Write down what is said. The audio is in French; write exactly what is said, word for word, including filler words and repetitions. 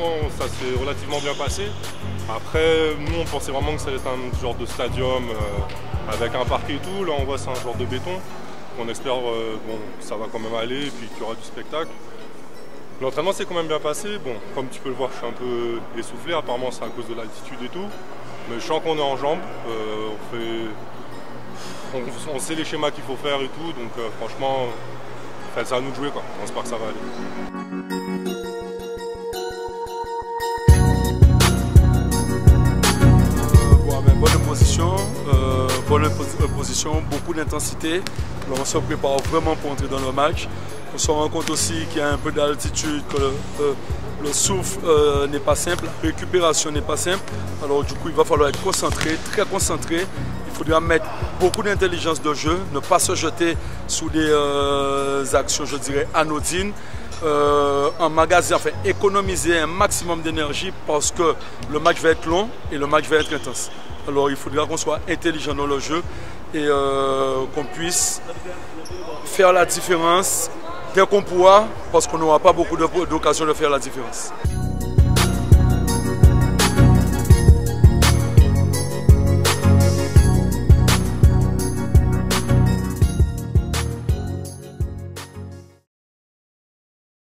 honnêtement, ça s'est relativement bien passé. Après, nous, on pensait vraiment que ça allait être un genre de stadium euh, avec un parquet et tout. Là, on voit c'est un genre de béton. On espère euh, bon, que ça va quand même aller et puis qu'il y aura du spectacle. L'entraînement s'est quand même bien passé. Bon, comme tu peux le voir, je suis un peu essoufflé. Apparemment, c'est à cause de l'altitude et tout. Mais je sens qu'on est en jambes. Euh, on, fait... on, on sait les schémas qu'il faut faire et tout. Donc, euh, franchement, ça à nous de jouer, quoi. On espère que ça va aller. Bonne position, euh, bonne position, beaucoup d'intensité. On se prépare vraiment pour entrer dans le match. On se rend compte aussi qu'il y a un peu d'altitude, que le, euh, le souffle euh, n'est pas simple, la récupération n'est pas simple. Alors du coup, il va falloir être concentré, très concentré. Il faudra mettre beaucoup d'intelligence de jeu, ne pas se jeter sous des euh, actions, je dirais, anodines. Euh, emmagasiner, enfin économiser un maximum d'énergie parce que le match va être long et le match va être intense. Alors il faudra qu'on soit intelligent dans le jeu et euh, qu'on puisse faire la différence dès qu'on pourra parce qu'on n'aura pas beaucoup d'occasions de faire la différence.